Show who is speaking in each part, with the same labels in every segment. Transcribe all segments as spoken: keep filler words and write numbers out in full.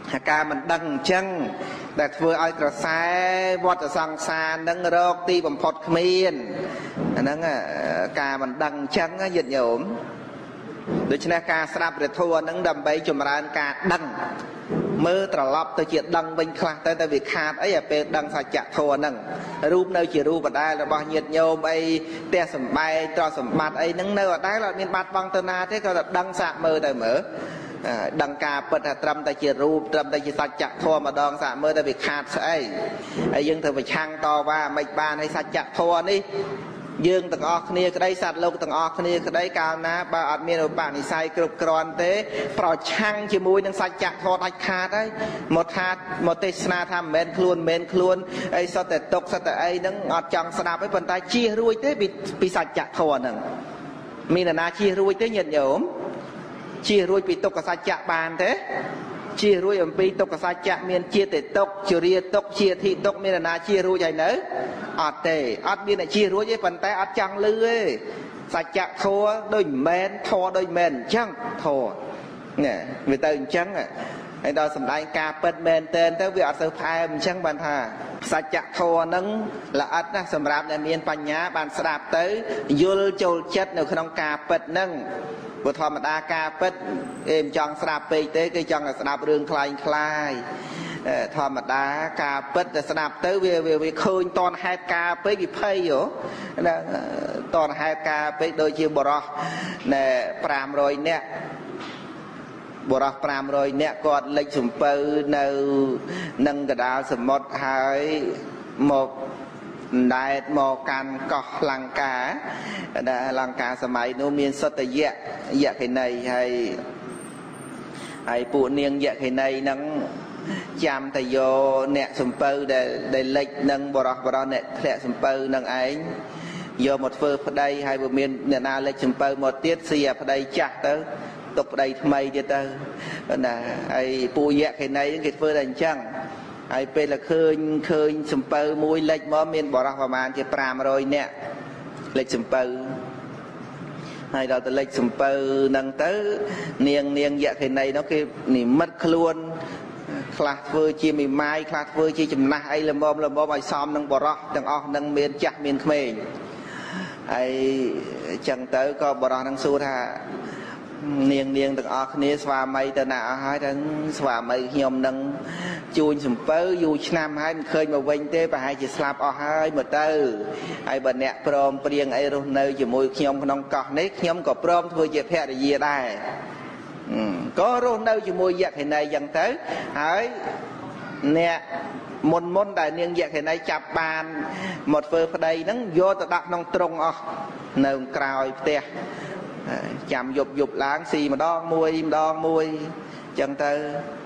Speaker 1: ការមិនដឹងអញ្ចឹងដែលធ្វើឲ្យក្រសែវត្តសង្សារនឹងរកទីបំផុតគ្មានអាហ្នឹងការមិនដឹងអញ្ចឹងញាតិញោមដូច្នេះការស្ដាប់ព្រះធម៌ហ្នឹងដើម្បីចម្រើនការដឹងមើលត្រឡប់ទៅជាដឹងវិញខ្លះទៅតែវាខាតអីអាពេលដឹងសច្ចធម៌ហ្នឹងរូបនៅជារូបដែលរបស់ញាតិញោមអីផ្ទះសម្បែងទ្រព្យសម្បត្តិអីហ្នឹងនៅអដែលអត់មានបាត់បង់ទៅណាទេក៏តែដឹងសាកមើលទៅមើលដឹងការពិតថាត្រឹមតែជារូបត្រឹមតែជាសច្ចធម៌ម្ដងសាកមើលតែវាខាតស្អីហើយយើងត្រូវប្រឆាំងតវ៉ាមិនបានឲ្យសច្ចធម៌នេះយើងទាំងអស់គ្នាក្តីសត្វលោកទាំងអស់គ្នាក្តីកាលណាបើអត់មានឧបនិស្ស័យគ្រប់គ្រាន់ទេប្រឆាំងជាមួយនឹងសច្ចធម៌ដាច់ខាតហើយមកថាមកទេសនាថាមិនមែនខ្លួនមិនមែនខ្លួនអីសុទ្ធតែទុកសុទ្ធតែអីហ្នឹងអត់ចង់ស្ដាប់ទេប៉ុន្តែជៀសរួចទេពីសច្ចធម៌ហ្នឹងមាននរណាជៀសរួចទេញាតិញោមជៀសរួចពីទុក្ខសច្ចៈបានទេជៀសរួចអំពីទុក្ខសច្ចៈមានជាតិទុក្ខជរាទុក្ខជាធិទុក្ខមាននរណាជៀសរួចហើយនៅអត់ទេអត់មានអ្នកជៀសរួចទេប៉ុន្តែអត់ចង់លឺទេសច្ចធម៌ដូចមែនធម៌ដូចមែនអញ្ចឹងធម៌នេះវាទៅអញ្ចឹងហើយដល់សម្ដែងការពិតមែនតែនទៅវាអត់សូវផ្អែមអញ្ចឹងបានថាសច្ចធម៌ហ្នឹងល្អិតណាស់សម្រាប់អ្នកមានបញ្ញាបានស្ដាប់ទៅយល់ចូលចិត្តនៅក្នុងការពិតហ្នឹងព្រោះធម្មតាការពិតគេមិនចង់ស្ដាប់ពេកទេគេចង់តែស្ដាប់រឿងคล้ายคล้ายធម្មតាការពិតតែស្ដាប់ទៅវាវាឃើញតនហេតុការពេកវិភ័យហ៎តនហេតុការពេកដូចជាបរោះណែប្រាំរយនាក់បរោះប្រាំរយនាក់គាត់លេចសំពៅនៅនឹងកដាលសមុទ្រហើយមកដែតមកកាន់កោះលង្កាដែលលង្កាសម័យនោះមានសុទ្ធយៈយៈខេណីហើយហើយពួកនាងយៈខេណីហ្នឹងចាំតែយកអ្នកសំពៅដែលដែលលេចនឹងបរោះបរោះអ្នកធ្លាក់សំពៅនឹងឯងយកមកធ្វើប្តីហើយបើមានអ្នកណាលេចសំពៅមកទៀតស៊ីអាប្តីចាស់ទៅទុកប្តីថ្មីទៀតទៅណាហើយពួកយៈខេណីហ្នឹងគេធ្វើតែអញ្ចឹងហើយពេលតែឃើញឃើញសំពៅមួយលេចមកមានបរោះប្រមាណជាប្រាំរយនាក់លេចសំពៅហើយដល់ទៅលេចសំពៅហ្នឹងទៅនាងនាងយៈខេណីនោះគេនិមិត្តខ្លួនខ្លះធ្វើជាមីម៉ាយខ្លះធ្វើជាចំណាស់អីល្មមល្មមឲ្យសមនឹងបរោះទាំងអស់នឹងមានចាស់មានក្មេងហើយអញ្ចឹងទៅក៏បរោះនឹងសួរថានាងនាងទាំងអស់គ្នាស្វាមីទៅណាអស់ហើយទៅស្វាមីខ្ញុំនឹងជួញសំពៅយូរឆ្នាំហើយមិនឃើញមកវិញទេប្រហែលជាស្លាប់អស់ហើយមកទៅហើយបើអ្នកព្រមព្រៀងអីរស់នៅជាមួយខ្ញុំក្នុងកោះនេះខ្ញុំក៏ព្រមធ្វើជាភរិយាដែរក៏រស់នៅជាមួយយក្ខិនីយ៉ាងទៅហើយអ្នកមុនមុនដែលនាងយក្ខិនីចាប់បានមកធ្វើប្តីហ្នឹងយកទៅដាក់ក្នុងទ្រុងអស់នៅក្រោយផ្ទះចាំយប់យប់ឡើងស៊ីម្ដងមួយម្ដងមួយអញ្ចឹងទៅ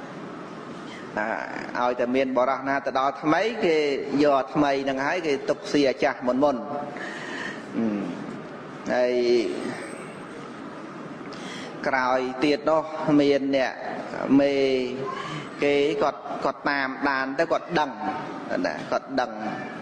Speaker 1: ឲ្យតែមានបរោះណាទៅដល់ថ្មីគេយកថ្មីហ្នឹងហើយគេទុកស៊ីអាចាស់មុនមុនហើយក្រោយទៀតនោះមានអ្នកមេគេគាត់គាត់តាមដានទៅគាត់ដឹងណាគាត់ដឹង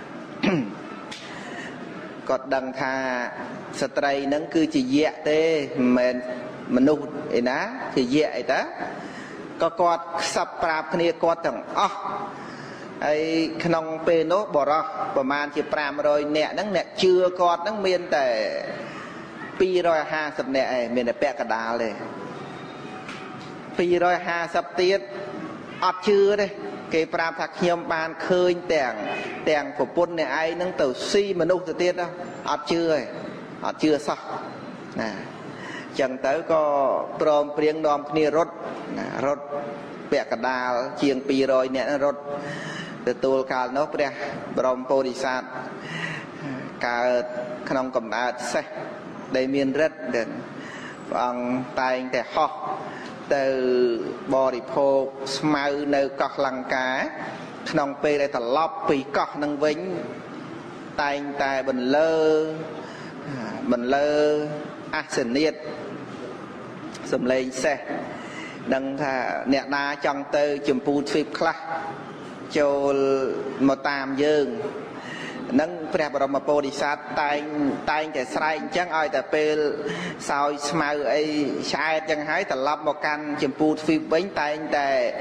Speaker 1: គាត់ដឹងថាស្ត្រីហ្នឹងគឺជាយៈទេមិនមែនមនុស្សឯណាជាយៈអីតាក៏គាត់ខ្សឹបប្រាប់គ្នាគាត់ទាំងអស់ហើយក្នុងពេលនោះបរោះប្រមាណជាប្រាំរយនាក់ហ្នឹងអ្នកជឿគាត់ហ្នឹងមានតែពីររយហាសិបនាក់ឯងមានតែពាក់កដាលទេពីររយហាសិបទៀតអត់ជឿទេគេប្រាប់ថាខ្ញុំបានឃើញទាំងទាំងប្រពន្ធអ្នកឯងហ្នឹងទៅស៊ីមនុស្សទៅទៀតអត់ជឿទេអត់ជឿសោះណាចឹងទៅក៏ព្រមព្រៀងនាំគ្នារត់ណារត់ពាក់កដាលជាងពីររយនាក់រត់ទទួលកាលនោះព្រះបរមពោធិសត្វកើតក្នុងកំណើតសេះដែលមានរិទ្ធដែលព្រះអង្គតែងតែហោះទៅបរិភោគស្មៅនៅកោះលង្កាក្នុងពេលដែលត្រឡប់ពីកោះនឹងវិញតែងតែបន្លឺបន្លឺអសនិតសំឡេងសេះដឹងថាអ្នកណាចង់ទៅចម្ពូទ្វីបខ្លះចូលមកតាមយើងនឹងព្រះបរមពោធិសត្វតែងតែងតែស្រែកអញ្ចឹងឲ្យតែពេលសោយស្មៅអីឆ្អែតអញ្ចឹងហើយត្រឡប់មកកាន់ចម្ពូទ្វីបវិញតែងតែ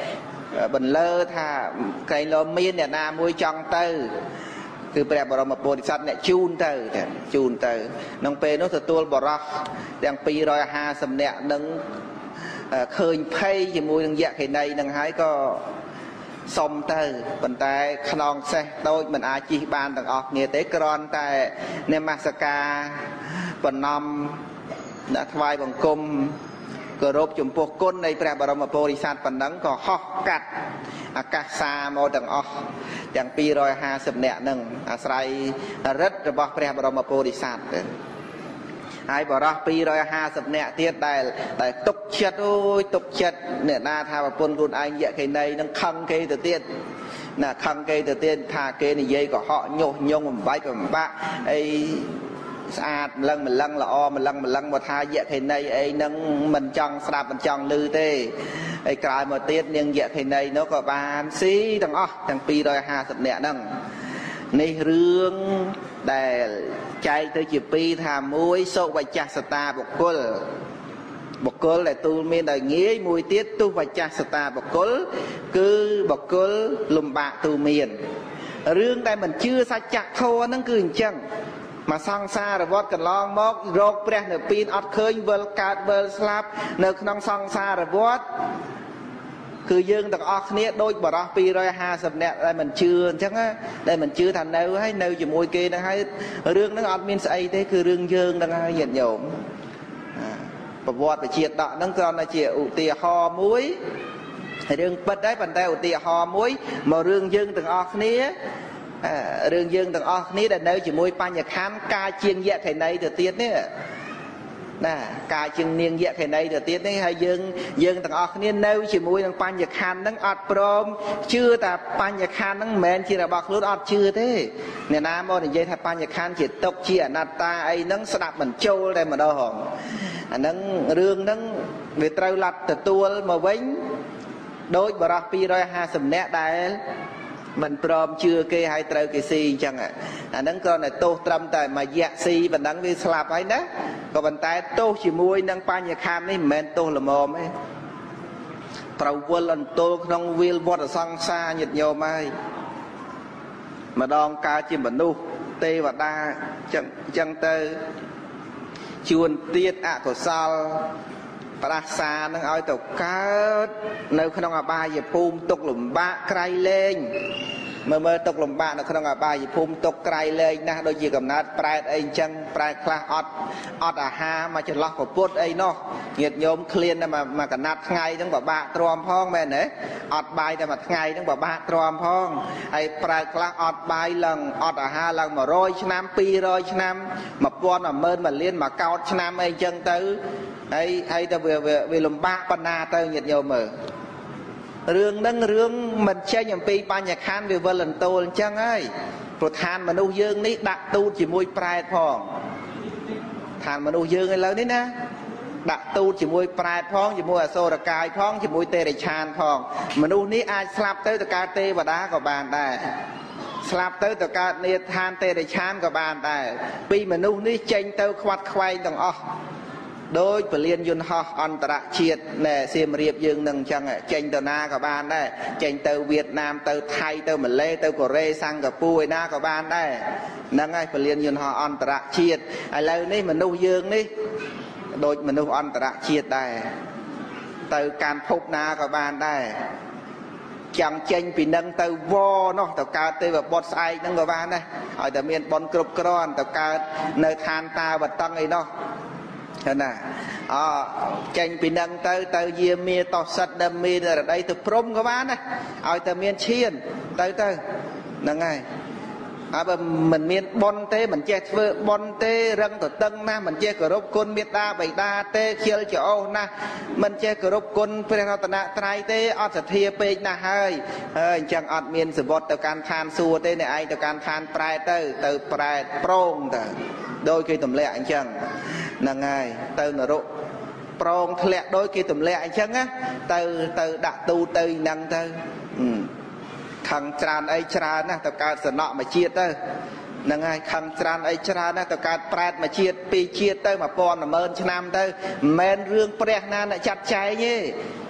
Speaker 1: បន្លឺថាក្រែងលោមានអ្នកណាមួយចង់ទៅគឺព្រះបរមពុទ្ធិសត្វអ្នកជូនទៅជូនទៅក្នុងពេលនោះទទួលបរោះទាំងពីររយហាសិបនាក់នឹងឃើញភ័យជាមួយនឹងយក្ខិនីនឹងហើយក៏សុំទៅប៉ុន្តែខ្នងសេះតូចមិនអាចជិះបានទាំងអស់គ្នាទេគ្រាន់តែនមស្ការបណ្ណំដាក់ថ្វាយបង្គំគោរពចំពោះគុណនៃព្រះបរមពុទ្ធិសត្វប៉ុណ្ណឹងក៏ហោះកាត់អាកាសសាមកទាំងអស់ទាំងពីររយហាសិបនាក់នឹងអាស្រ័យរិទ្ធរបស់ព្រះបរមពុទ្ធិសត្វហើយបរោះពីររយហាសិបនាក់ទៀតដែលដែលទុកចិត្តអូយទុកចិត្តអ្នកណាថាប្រពន្ធខ្លួនឯងយក្ខិនីនឹងខឹងគេទៅទៀតណាខឹងគេទៅទៀតថាគេនិយាយកុហកញុះញង់បំបែកបំបាក់អីស្អាតម្លឹងម្លឹងល្អម្លឹងម្លឹងមកថាយក្ខិនីអីនឹងមិនចង់ស្ដាប់មិនចង់ឮទេហើយក្រោយមកទៀតនាងយក្ខិនីនោះក៏បានស៊ីទាំងអស់ទាំងពីររយហាសិបនាក់ហ្នឹងនេះរឿងដែលចែកទៅជាពីរថាមួយសុវច្ចសតាបុគ្គលបុគ្គលដែលទូលមានដោយងាយមួយទៀតទុវច្ចសតាបុគ្គលគឺបុគ្គលលំបាកទូមានរឿងដែលមិនជឿសច្ចធម៌ហ្នឹងគឺអញ្ចឹងមកសង្សារវដ្តកន្លងមករកព្រះនិព្វានអត់ឃើញវិលកើតវិលស្លាប់នៅក្នុងសង្សារវដ្តគឺយើងទាំងអស់គ្នាដូចបរោះពីររយហាសិបនាក់ដែលមិនជឿអញ្ចឹងដែលមិនជឿថានៅហើយនៅជាមួយគេហ្នឹងហើយរឿងហ្នឹងអត់មានស្អីទេគឺរឿងយើងហ្នឹងហើយញាតិញោមប្រវត្តិវិជាតកហ្នឹងគ្រាន់តែជាឧទាហរណ៍មួយរឿងពិតដែរប៉ុន្តែឧទាហរណ៍មួយមករឿងយើងទាំងអស់គ្នារឿងយើងទាំងអស់គ្នាដែលនៅជាមួយបញ្ញខណ្ឌការជាងយក្ខិនីទៅទៀតនេះណាការជាងនាងយក្ខិនីទៅទៀតនេះហើយយើងយើងទាំងអស់គ្នានៅជាមួយនឹងបញ្ញខណ្ឌហ្នឹងអត់ព្រមជឿតែបញ្ញខណ្ឌហ្នឹងមិនមែនជារបស់ខ្លួនអត់ជឿទេអ្នកណាមកនិយាយថាបញ្ញខណ្ឌជាទុកជាអនត្តាអីហ្នឹងស្ដាប់មិនចូលតែម្ដងអាហ្នឹងរឿងហ្នឹងវាត្រូវលត់ទទួលមកវិញដោយបរោះពីររយហាសិបនាក់ដែលមិនព្រមជឿគេឲ្យត្រូវគេស៊ីអញ្ចឹងអាហ្នឹងគ្រាន់តែទោសត្រឹមតែមួយយៈស៊ីប៉ុណ្ណឹងវាស្លាប់ហើយណាក៏ប៉ុន្តែទោសជាមួយនឹងបញ្ញខណ្ឌនេះមិនមែនទោសល្មមទេប្រវល់អន្ទល់ក្នុងវាលវដ្តសង្សារញាតិញោមហើយម្ដងកើតជាមនុស្សទេវតាចឹងចឹងទៅជួនទៀតអកុសលប្រាសានឹងឲ្យទៅកើតនៅក្នុងអបាយភូមិទុកលំបាកក្រៃលែងមើលមើលទុកលំបាកនៅក្នុងអបាយភូមិទុកក្រៃលែងណាស់ដូចជាកំណើតប្រែតអីអញ្ចឹងប្រែតខ្លះអត់អត់អាហារមកចន្លោះប្រពុតអីនោះញាតិញោមឃ្លានតែមកកណាត់ថ្ងៃហ្នឹងពិបាកទ្រាំផងមែនទេអត់បាយតែមួយថ្ងៃហ្នឹងពិបាកទ្រាំផងហើយប្រែតខ្លះអត់បាយឡើងអត់អាហារឡើងមួយរយឆ្នាំពីររយឆ្នាំមួយពាន់មួយម៉ឺនមួយលានមួយកោតឆ្នាំអីអញ្ចឹងទៅហើយហើយទៅវាវាលំបាកបណ្ណាទៅញាតិញោមមើលរឿងហ្នឹងរឿងមិនចេញអំពីបញ្ញខណ្ឌវាវិលអន្ទោលអញ្ចឹងហើយប្រធានមនុស្សយើងនេះដាក់ទូតជាមួយប្រែតផងឋានមនុស្សយើងឥឡូវនេះណាដាក់ទូតជាមួយប្រែតផងជាមួយអសូរកាយផងជាមួយទេរិឆានផងមនុស្សនេះអាចស្លាប់ទៅទៅកើតទេវតាក៏បានដែរស្លាប់ទៅទៅកើតនេឋានទេរិឆានក៏បានដែរពីមនុស្សនេះចេញទៅខ្វាត់ខ្វែងទាំងអស់ដោយពលានយន្តហោះអន្តរជាតិណែសៀមរាបយើងនឹងអញ្ចឹងចេញទៅណាក៏បានដែរចេញទៅវៀតណាមទៅថៃទៅម៉ាឡេទៅកូរ៉េសិង្ហបុរីឯណាក៏បានដែរហ្នឹងហើយពលានយន្តហោះអន្តរជាតិឥឡូវនេះមនុស្សយើងនេះដូចមនុស្សអន្តរជាតិដែរទៅកាន់ភពណាក៏បានដែរចង់ចេញពីនឹងទៅវនោះទៅកើតទេវបុត្រស្អែកហ្នឹងក៏បានដែរឲ្យតែមានបុណ្យគ្រប់គ្រាន់ទៅកើតនៅឋានតាវតឹងអីនោះណាអចេញពីនឹងទៅទៅយាមាតោសិតដើមមីរដីទៅព្រំក៏បានដែរឲ្យតែមានឈានទៅទៅហ្នឹងហើយហើយបើមិនមានបុណ្យទេមិនចេះធ្វើបុណ្យទេរឹងទៅតឹងណាស់មិនចេះគោរពគុណមេត្តាបិតាទេខៀលច្អូសណាស់មិនចេះគោរពគុណព្រះរតនត្រ័យទេអត់សទ្ធាពេកណាស់ហើយហើយអញ្ចឹងអត់មានសវត្តទៅកាន់ឋានសួគ៌ទេអ្នកឯងទៅកាន់ឋានប្រែតទៅទៅប្រែតប្រងទៅដោយគេទម្លាក់អញ្ចឹងហ្នឹងហើយទៅនរកប្រងធ្លាក់ដោយគេទម្លាក់អញ្ចឹងណាទៅទៅដាក់ទូទៅហ្នឹងទៅខឹងច្រើនអីច្រើនណាស់ទៅកើតសំណក់មួយជាតិទៅហ្នឹងហើយខឹងច្រើនអីច្រើនណាស់ទៅកើតប្រែតមួយជាតិពីរជាតិទៅមួយពាន់មួយម៉ឺនឆ្នាំទៅមិនមែនរឿងព្រះណាអ្នកចាត់ចែងទេ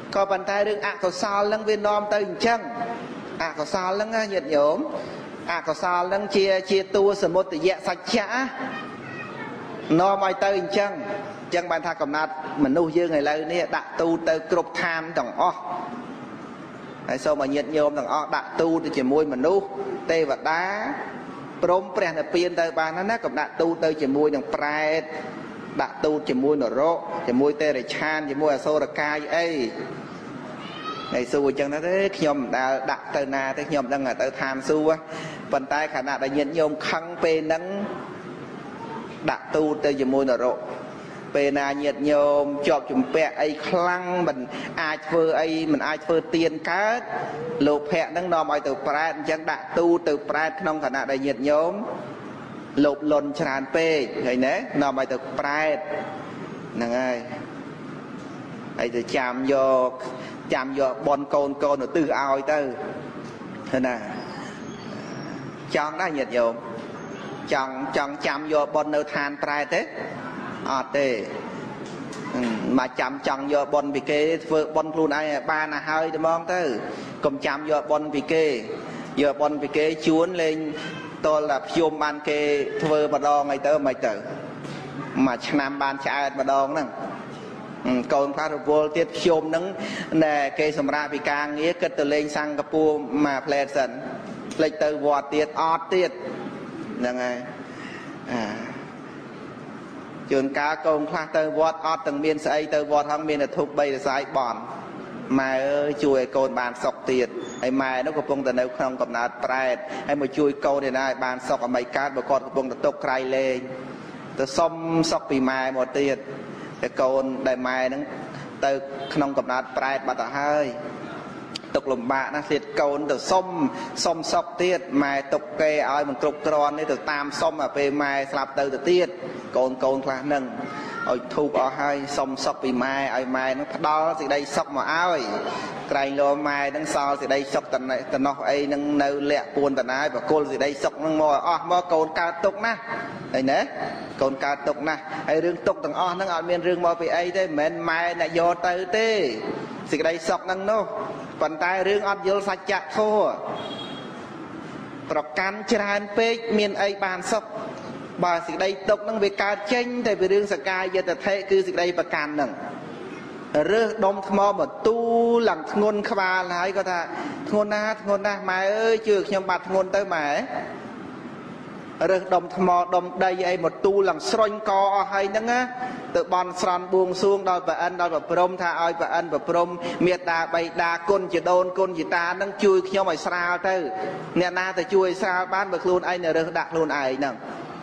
Speaker 1: ក៏ប៉ុន្តែរឿងអកុសលហ្នឹងវានាំទៅអញ្ចឹងអកុសលហ្នឹងញាតិញោមអកុសលហ្នឹងជាជាតួសមុទយៈសច្ចៈនាំឲ្យទៅអញ្ចឹងអញ្ចឹងបានថាកំណត់មនុស្សយើងឥឡូវនេះដាក់ទូទៅគ្រប់ឋានទាំងអស់ហើយសូមឲ្យញាតិញោមទាំងអស់ដាក់ទូទៅជាមួយមនុស្សទេវតាព្រមព្រះនិព្វានទៅបានណាកុំដាក់ទូទៅជាមួយនឹងប្រែតដាក់ទូតជាមួយនរកជាមួយទេរឆានជាមួយអសូរកាយអីហើយសួរអញ្ចឹងទៅខ្ញុំមិនដែលដាក់ទៅណាទេខ្ញុំដឹងទៅឋានសួគ៌ប៉ុន្តែខណៈដែលញាតិញោមខឹងពេលហ្នឹងដាក់ទូតទៅជាមួយនរកពេលណាញាតិញោមជាប់ជំពាក់អីខ្លាំងមិនអាចធ្វើអីមិនអាចធ្វើទានកើតលោកភ័ក្រហ្នឹងនាំឲ្យទៅប្រែតអញ្ចឹងដាក់ទូតទៅប្រែតក្នុងខណៈដែលញាតិញោមលោភលន់ច្រើនពេកឃើញទេនាំឲ្យទៅប្រែតហ្នឹងហើយហើយទៅចាំយកចាំយកបនកូនកូនទៅទិសឲ្យទៅឃើញណាចង់ដែរញាតិញោមចង់ចង់ចាំយកបននៅឋានប្រែតទេអត់ទេមកចាំចង់យកបនពីគេធ្វើបនខ្លួនឯងឲ្យបានទៅហើយទៅហ្មងទៅកុំចាំយកបនពីគេយកបនពីគេជួនលេងតលតែភ្យំបានគេធ្វើម្ដងអីទៅមិនទៅមួយឆ្នាំបានឆ្អែតម្ដងហ្នឹងកូនខ្លះរវល់ទៀតភ្យំហ្នឹងណែគេសម្រាប់ពីការងារគិតទៅលេងសង្កពូមកផ្លែតសិនផ្លេចទៅវត្តទៀតអត់ទៀតហ្នឹងហើយអាជួនកាលកូនខ្លះទៅវត្តអត់ទាំងមានស្អីទៅវត្តហ្នឹងមានតែធូបបីរសាយបន់ម៉ែអើយជួយឲ្យកូនបានសុខទៀតហើយម៉ែនោះកំពុងតែនៅក្នុងកំណើតប្រែតហើយមកជួយកូនឯណាឲ្យបានសុខអមីកើតបើគាត់កំពុងតែទុកក្រៃលែងទៅសុំសុខពីម៉ែមកទៀតតែកូនដែលម៉ែហ្នឹងទៅក្នុងកំណើតប្រែតបាត់ទៅហើយទុកលំបាកណាស់ទៀតកូនទៅសុំសុំសុខទៀតម៉ែទុកគេឲ្យមិនគ្រប់គ្រាន់នេះទៅតាមសុំឲ្យពេលម៉ែស្លាប់ទៅទៅទៀតកូនកូនខ្លះហ្នឹងឲ្យធូបអស់ហើយសុំសុខពីម៉ែឲ្យម៉ែនឹងផ្ដល់សេចក្តីសុខមកឲ្យក្រែងលោម៉ែនឹងសល់សេចក្តីសុខតំណោះអីនឹងនៅលាក់ពួនតណាយបកុលសេចក្តីសុខនឹងមកអស់មកកូនកើតទុកណាឃើញទេកូនកើតទុកណាហើយរឿងទុកទាំងអស់ហ្នឹងអត់មានរឿងមកពីអីទេមិនមែនម៉ែអ្នកយកទៅទេសេចក្តីសុខហ្នឹងនោះប៉ុន្តែរឿងអត់យល់សច្ចធម៌ប្រកាន់ច្រើនពេកមានអីបានសុខបើសេចក្តីទុកហ្នឹងវាកើតចេញតែពីរឿងសកាយតថេគឺសេចក្តីប្រកាន់ហ្នឹងរើសដុំថ្មមកទូឡើងធ្ងន់ក្បាលហើយគាត់ថាធ្ងន់ណាស់ធ្ងន់ណាស់ម៉ែអើយជួយខ្ញុំបាត់ធ្ងន់ទៅម៉ែរើសដុំថ្មដុំដីអីមកទូឡើងស្រុញកអស់ហើយហ្នឹងណាទៅបន់ស្រន់បួងសួងដល់ព្រះអិនដល់ព្រះព្រំថាឲ្យព្រះអិនព្រះព្រំមេត្តាបៃតាគុណជាដូនគុណជាតាហ្នឹងជួយខ្ញុំឲ្យស្រាលទៅអ្នកណាទៅជួយស្រាលបានបើខ្លួនឯងនៅរើសដាក់ខ្លួនឯងហ្នឹង